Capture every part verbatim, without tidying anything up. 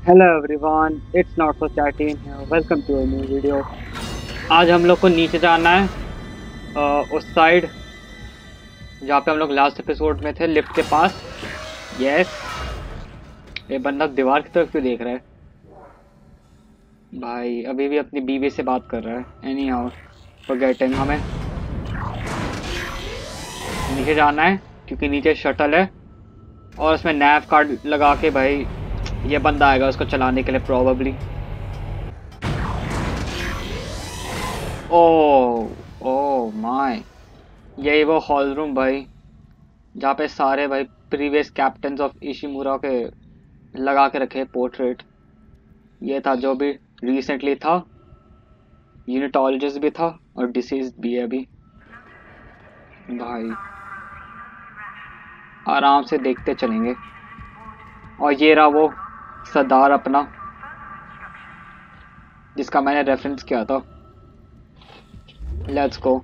Hello everyone, it's not so chatty in here. Welcome to a new video. आज हम लोग को नीचे जाना है, अ, उस साइड जहाँ पे हम लोग लास्ट एपिसोड में थे, लिफ्ट के पास। यस। ये बंदा दीवार की तरफ क्यों देख रहा है भाई? अभी भी अपनी बीवी से बात कर रहा है। एनी हाउ, फॉरगेटिंग, हमें नीचे जाना है क्योंकि नीचे शटल है और उसमें नैव कार्ड लगा के भाई ये बंदा आएगा उसको चलाने के लिए प्रोबेबली। ओ ओ माय, यही वो हॉल रूम भाई जहाँ पे सारे भाई प्रीवियस कैप्टन्स ऑफ इशिमुरा के लगा के रखे पोर्ट्रेट। ये था जो भी रिसेंटली था, यूनिटोलॉजिस्ट भी था और डिसीज भी है अभी। भाई आराम से देखते चलेंगे। और ये रहा वो सरदार अपना जिसका मैंने रेफरेंस किया था। Let's go.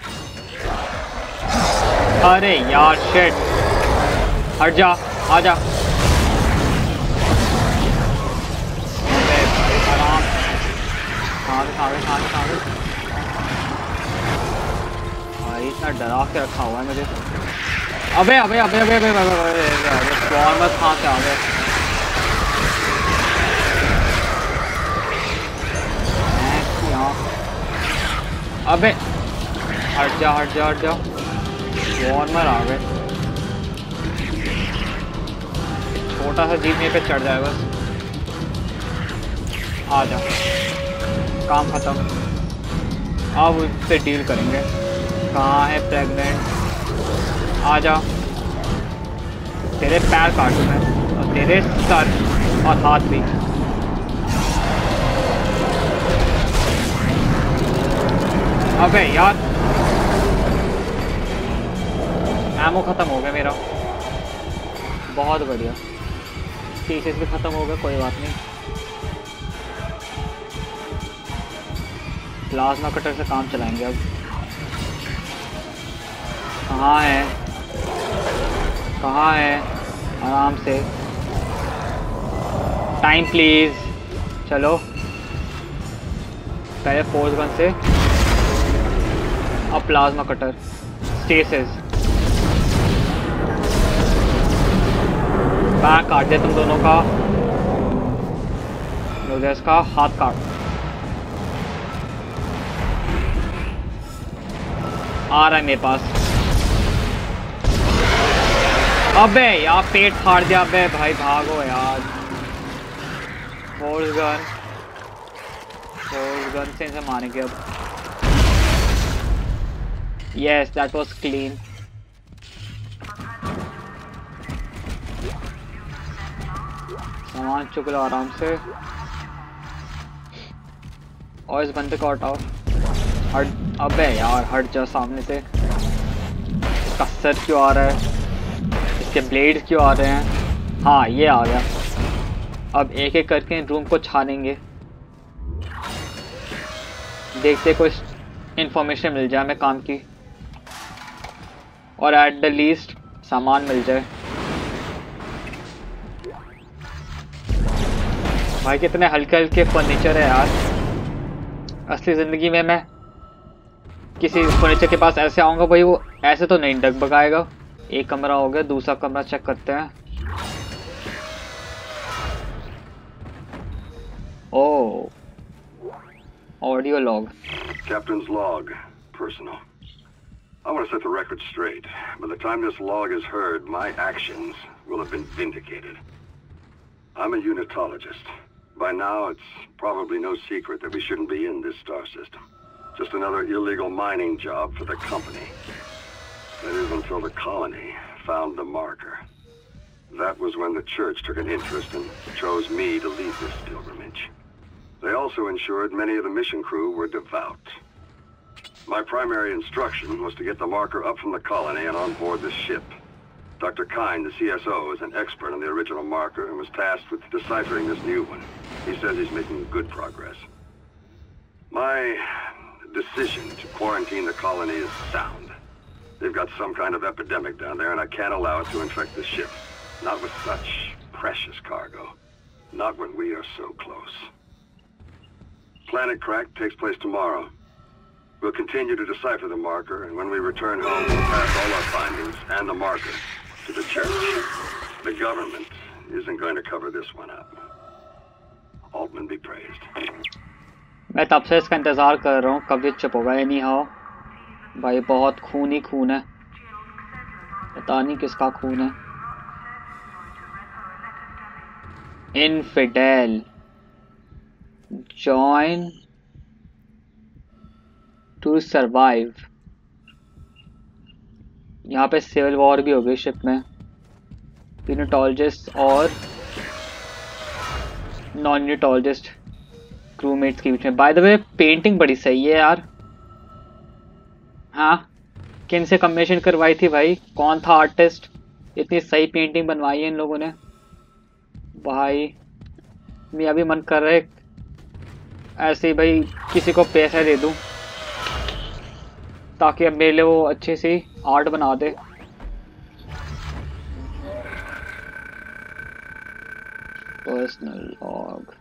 अरे यार शिट, हट जा, आजा। अबे भाई आराम, आगे आगे आगे आगे। भाई इतना डरा के रखा हुआ है मुझे। अबे अबे अबे अबे अबे अबे अबे अबे फॉर्मस कहाँ से आ गए? अबे हट जा हट जा हट जा, वॉर्मर आ गए। छोटा सा जीप मेरे पे चढ़ जाए बस। आ जा, काम खत्म। अब उससे डील करेंगे। कहाँ है प्रेग्नेंट? आ जा, तेरे पैर काटूं मैं और तेरे सर और हाथ भी। अबे यार एमो खत्म हो गया मेरा। बहुत बढ़िया, पीसेस भी खत्म हो गए, कोई बात नहीं। प्लाज्मा कटर से काम चलाएंगे अब। कहाँ है कहाँ है? आराम से, टाइम प्लीज। चलो पहले फोर्स गन से, अब प्लाज्मा कटर। स्टेसिस, बैक काट दे तुम दोनों का। इसका हाथ काट। आ रहा है मेरे पास। अबे यार पेट फाड़ दिया। अबे भाई भागो यार। फोर्स गन, फोर्स गन से इसे मारेंगे अब। Yes, that was clean. सामान चुक लो आराम से और इस बंदे को हटाओ। हट। अबे यार हट जा सामने से। इसका सर क्यों आ रहा है? इसके ब्लेड क्यों आ रहे हैं? हाँ ये आ गया। अब एक एक करके रूम को छानेंगे, देखते कुछ इंफॉर्मेशन मिल जाए हमें काम की, और एट द लीस्ट सामान मिल जाए। भाई कितने हल्के हल्के फर्नीचर है यार। असली जिंदगी में मैं किसी फर्नीचर के पास ऐसे आऊंगा भाई, वो ऐसे तो नहीं डग बगाएगा। एक कमरा हो गया, दूसरा कमरा चेक करते हैं। Oh audio log. Captain's log, personal. I want to set the record straight. By the time this log is heard, my actions will have been vindicated. I'm a unitologist. By now, it's probably no secret that we shouldn't be in this star system. Just another illegal mining job for the company. That is until the colony found the marker. That was when the church took an interest and chose me to lead this pilgrimage. They also ensured many of the mission crew were devout. My primary instruction was to get the marker up from the colony and on board the ship. Doctor Kine, the C S O, is an expert on the original marker and was tasked with deciphering this new one. He says he's making good progress. My decision to quarantine the colony is sound. They've got some kind of epidemic down there and I can't allow it to infect the ship. Not with such precious cargo. Not when we are so close. Planet Crack takes place tomorrow. We'll continue to decipher the marker, and when we return home, we'll pass all our findings and the marker to the church. The government isn't going to cover this one up. Altman be praised. मैं तब से इसका इंतजार कर रहा हूँ कब ये चुप होगा। एनी हाउ भाई बहुत खून ही खून है, पता नहीं किसका खून है। Infidel join to survive. यहाँ पे सिविल वॉर भी हो गई शिप में, यूनिटोलॉजिस्ट और नॉन यूनिटोलॉजिस्ट क्रूमेट्स के बीच में। बाय द वे पेंटिंग बड़ी सही है यार। हाँ, किन से कमीशन करवाई थी भाई, कौन था आर्टिस्ट, इतनी सही पेंटिंग बनवाई है इन लोगों ने भाई। मेरा भी मन कर रहा है ऐसे ही भाई किसी को पैसा दे दूं ताकि अब मेरे लिए वो अच्छी सी आर्ट बना दे। Personal log.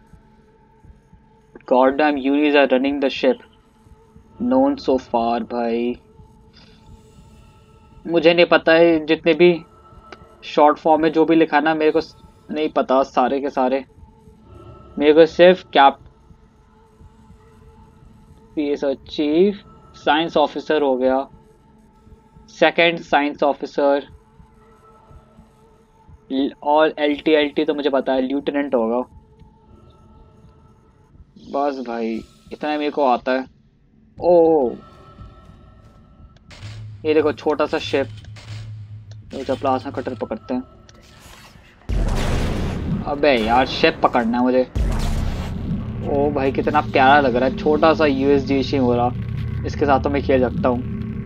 Goddamn Unies are running the ship, known so far. भाई मुझे नहीं पता है, जितने भी शॉर्ट फॉर्म में जो भी लिखा ना मेरे को नहीं पता सारे के सारे। मेरे को सिर्फ कैप चीफ साइंस ऑफिसर हो गया, सेकंड साइंस ऑफिसर, और एल टी एल टी तो मुझे पता है लेफ्टिनेंट होगा। बस भाई इतना मेरे को आता है। ओह ये देखो छोटा सा शिप, तो प्लाज्मा कटर पकड़ते हैं। अबे यार शिप पकड़ना है मुझे। ओ भाई कितना प्यारा लग रहा है, छोटा सा यूएसडी शिप हो रहा, इसके साथ तो मैं खेल सकता हूँ।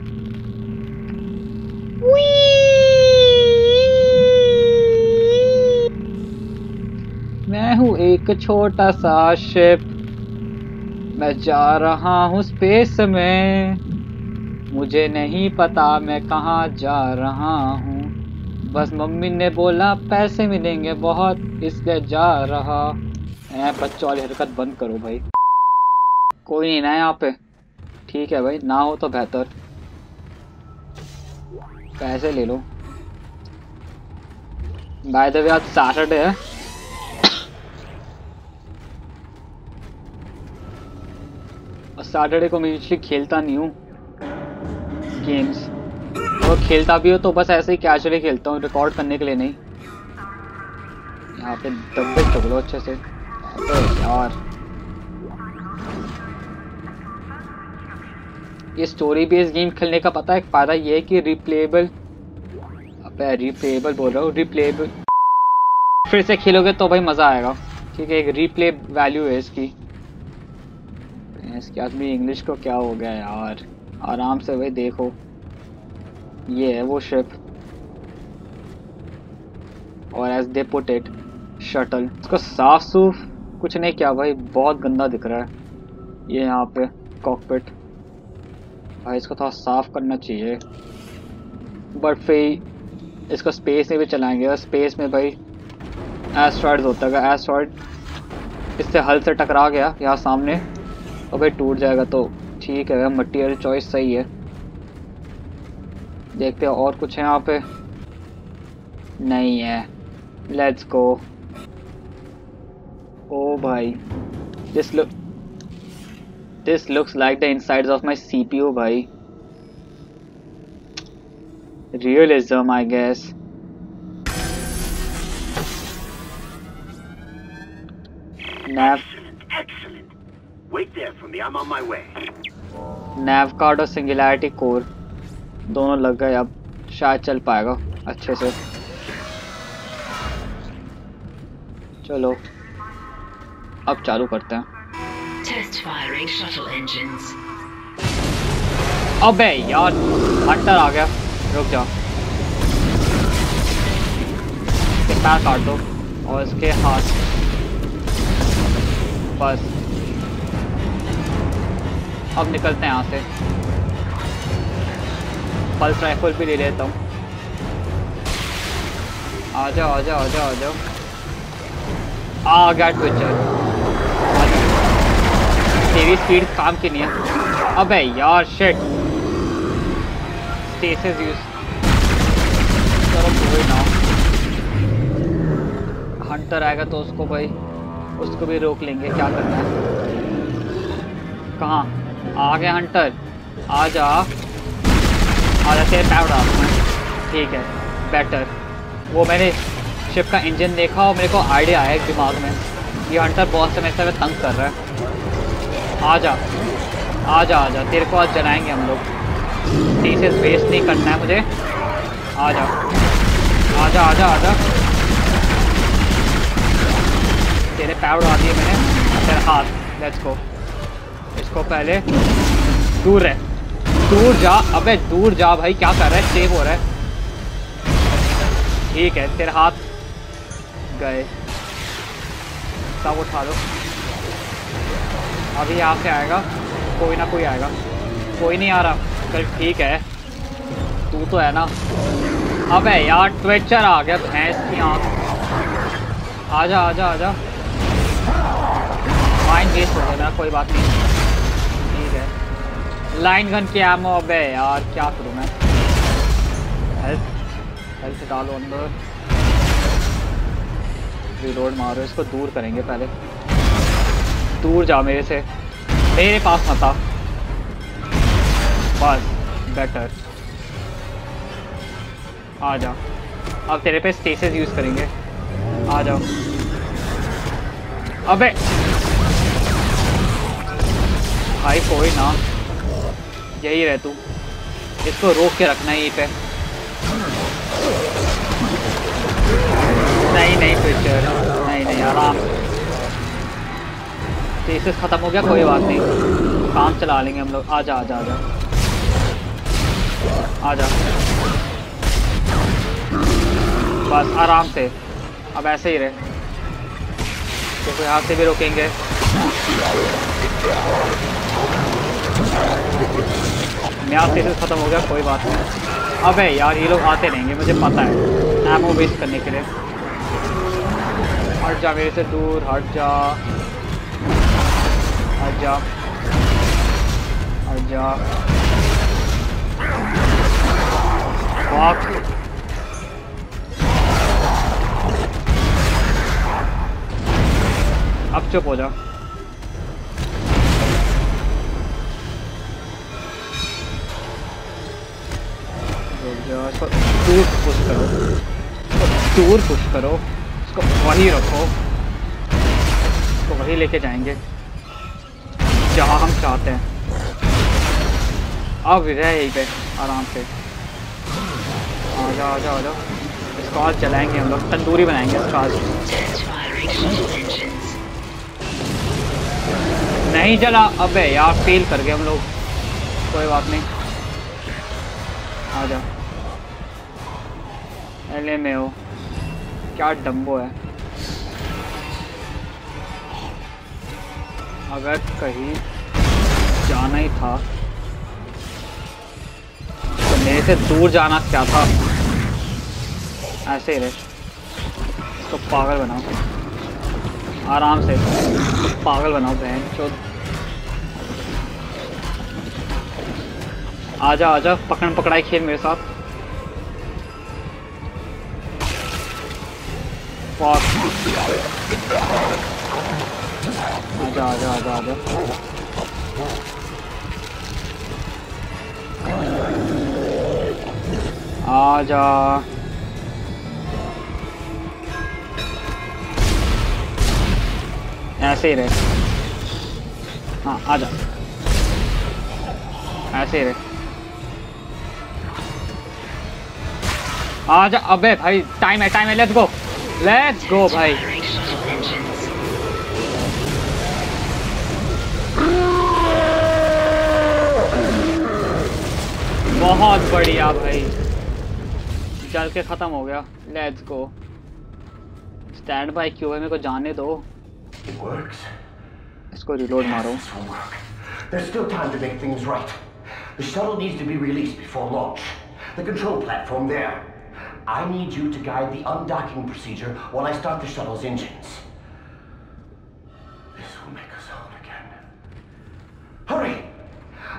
मैं हूँ एक छोटा सा शिप, मैं जा रहा हूँ स्पेस में, मुझे नहीं पता मैं कहाँ जा रहा हूँ, बस मम्मी ने बोला पैसे मिलेंगे बहुत इसलिए जा रहा। ऐ बच्चों वाली हरकत बंद करो भाई। कोई नहीं ना यहाँ पे, ठीक है भाई, ना हो तो बेहतर। पैसे ले लो। बाय द वे आज सैटरडे है, और सैटरडे को मैं यूजुअली खेलता नहीं हूँ गेम्स, और खेलता भी हो तो बस ऐसे ही कैजुअली खेलता हूँ, रिकॉर्ड करने के लिए नहीं। यहाँ पे डब्बे चुग लो अच्छे से। अबे यार ये स्टोरी बेस्ड गेम खेलने का पता है एक फायदा ये है कि रिप्लेबल, अबे रिप्लेबल बोल रहा हूँ, रिप्लेबल फिर से खेलोगे तो भाई मज़ा आएगा। ठीक है, एक रिप्ले वैल्यू है इसकी। इसके आदमी इंग्लिश को क्या हो गया यार, आराम से भाई देखो, ये है वो शिप, और as they put it shuttle. इसको साफ सूफ कुछ नहीं किया भाई, बहुत गंदा दिख रहा है ये यहाँ पे कॉकपिट भाई, इसको थोड़ा साफ करना चाहिए। बट फिर इसको स्पेस में भी चलाएंगे, और स्पेस में भाई एस्ट्रॉइड होता है, एस्ट्रॉइड इससे हल से टकरा गया यहाँ सामने और भाई टूट जाएगा, तो ठीक है, मटेरियल चॉइस सही है। देखते हैं और कुछ है यहाँ पे, नहीं है। Let's go. ओ भाई this look this looks like the insides of my CPU भाई। Realism I guess. nav Excellent. Wait there for me. I'm on my way. nav card और सिंगुलैरिटी कोर दोनों लग गए, अब शायद चल पाएगा अच्छे से। चलो अब चालू करते हैं। Test firing shuttle engines. अबे यार हंटर आ गया, रुक जा। इसके पैर काट दो और इसके हाथ, बस अब निकलते हैं यहाँ से। पल्स राइफल भी ले लेता हूँ। आ जाओ आ जाओ आ जाओ आ जाओ। आ गया ट्विचर। तेरी स्पीड काम की नहीं है। अबे यार शिट। स्टेसिस यूज करो कोई ना। हंटर आएगा तो उसको भाई उसको भी रोक लेंगे। क्या करना है? कहाँ आ गया हंटर? आ जा आ जा तेरे पैर उड़ा दूँ मैं। ठीक है बेटर। वो मैंने शिप का इंजन देखा और मेरे को आइडिया आया एक दिमाग में। ये हंटर बहुत समय से हमें तंग कर रहा है। आ जा आ जा आ जा तेरे को आज जलाएंगे हम लोग। स्टेसिस वेस्ट नहीं करना है मुझे। आ जा आ जा आ जा आ जा। तेरे पैर उड़ा दिए मैंने। तेरे हाथ। Let's go. इसको पहले दूर रह। दूर जा। अबे दूर जा भाई। क्या कर रहा है? सेव हो रहा है। ठीक है तेरे हाथ गए। सब उठा लो। अभी यहाँ से आएगा कोई ना कोई आएगा। कोई नहीं आ रहा। चल ठीक है तू तो है ना। अबे यार ट्विचर आ गया भैंस की आँख। आजा आजा आजा। माइंड वेस्ट हो गया कोई बात नहीं। ठीक है लाइन गन की एमो। अबे यार क्या करूँ मैं? हेल्थ हेल्थ डालो अंदर। रिलोड मारो। इसको दूर करेंगे पहले। दूर जा मेरे से। मेरे पास मत आ। बस बेटर। आ जा। अब तेरे पे स्टेसिस यूज करेंगे। आ जाओ। अबे भाई कोई ना। यही रह तू। इसको रोक के रखना है यहीं पे। नहीं नहीं ट्विचर नहीं नहीं आराम। स्टेसिस खत्म हो गया कोई बात नहीं। काम चला लेंगे हम लोग। आजा आजा आजा आजा। बस आराम से। अब ऐसे ही रहे। देखो यहाँ से भी रोकेंगे। नया स्टेसिस खत्म हो गया कोई बात नहीं। अबे यार ये लोग आते रहेंगे मुझे पता है एमो वेस्ट करने के लिए। हट जा मेरे से दूर। हट जा हट जा हट जा। वॉक। अब चुप हो जा। इसको दूर पुश करो। इसको दूर पुश करो। इसको वहीं रखो। इसको वहीं लेके जाएंगे जहाँ हम चाहते हैं। अब रह यहीं पे आराम से। आजा आजा आजा। इसको आज जलाएंगे हम लोग। तंदूरी बनाएंगे इसका आज। नहीं जला। अबे यार फेल कर गए हम लोग। कोई बात नहीं। आजा। एल एम ए ओ क्या डम्बो है। अगर कहीं जाना ही था तो मेरे से दूर जाना क्या था। ऐसे ही रहे। इसको पागल बनाओ आराम से। इसको पागल बनाओ बहन चोद। आजा आजा पकड़ पकड़ाई खेल मेरे साथ। आजा आजा आजा आजा। आजा ऐसे ही रहे। हाँ आजा ऐसे ही रहे। आजा। अबे भाई टाइम है टाइम है। लेट्स गो लेट्स गो भाई। बहुत बढ़िया भाई। जल के खत्म हो गया। Let's go. स्टैंड बाय क्यों है? मेरे को जाने दो। इसको रिलोड मारो। There's still time to make things right. The shuttle needs to be released before launch. The control platform there. I need you to guide the undocking procedure while I start the shuttle's engines.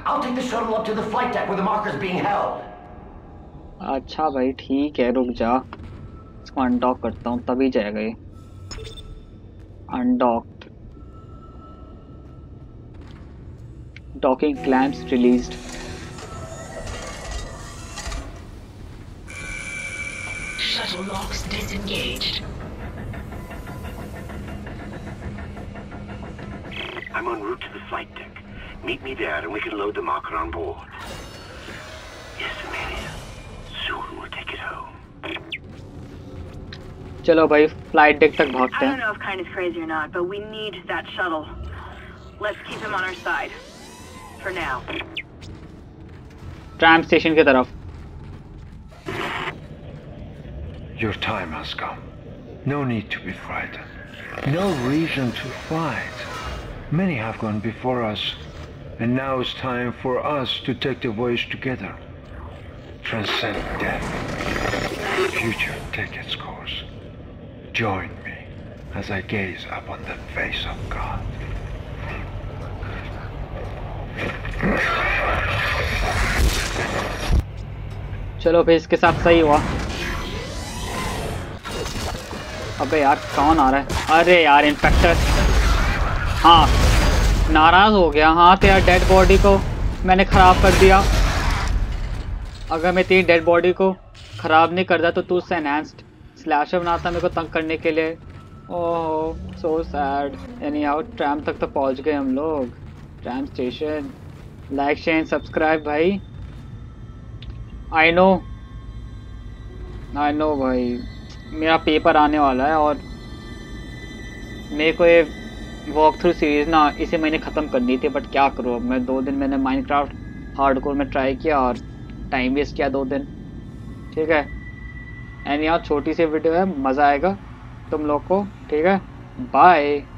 I'll take the shuttle up to the flight deck where the marker's being held. अच्छा भाई ठीक है, रुक जा, इसको undock करता हूँ तभी जाएगा ये। Undocked, docking clamps released. Shuttle locks disengaged. I'm en route to the flight deck. Meet me there and we can load the marker on board. Yes, Amelia. Soon we'll take it home. चलो भाई flight deck तक I भागते don't हैं। know if Kine is crazy or not, but we need that shuttle. Let's keep him on our side. For now. Tram station की तरफ। Your time has come. No need to be frightened. No reason to fight. Many have gone before us, and now it's time for us to take the voyage together. Transcend death. The future take its course. Join me as I gaze upon the face of God. चलो भाई इसके साथ सही हुआ। अबे यार कौन आ रहा है? अरे यार इंस्पेक्टर। हाँ नाराज हो गया। हाँ तेरा डेड बॉडी को मैंने ख़राब कर दिया। अगर मैं तेरी डेड बॉडी को ख़राब नहीं करता तो तू उससे एनहांस्ड स्लैशर बनाता मेरे को तंग करने के लिए। Oh so sad. यानी आओ ट्रैम तक तो पहुंच गए हम लोग। Tram station. Like share subscribe भाई। आई नो आई नो भाई मेरा पेपर आने वाला है और मेरे को ये वॉक थ्रू सीरीज़ ना इसी महीने ख़त्म करनी थी, बट क्या करूँ अब मैं। दो दिन मैंने माइनक्राफ्ट हार्डकोर में ट्राई किया और टाइम वेस्ट किया दो दिन। ठीक है एंड यहाँ छोटी सी वीडियो है, मज़ा आएगा तुम लोग को। ठीक है बाय।